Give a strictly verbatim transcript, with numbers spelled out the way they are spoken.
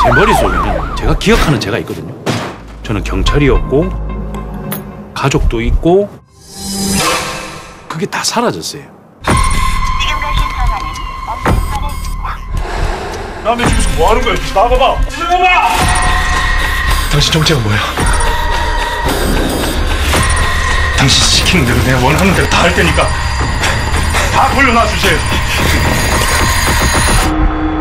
제 머릿속에는 제가 기억하는 제가 있거든요. 저는 경찰이었고 가족도 있고 그게 다 사라졌어요. 지금 가신 전화는 없는 판에 남의 집에서 뭐 하는 거야? 나가봐! 나가봐! 당신 정체가 뭐야? 당신 시키는 대로 내가 원하는 대로 다 할 테니까 다 돌려놔 주세요.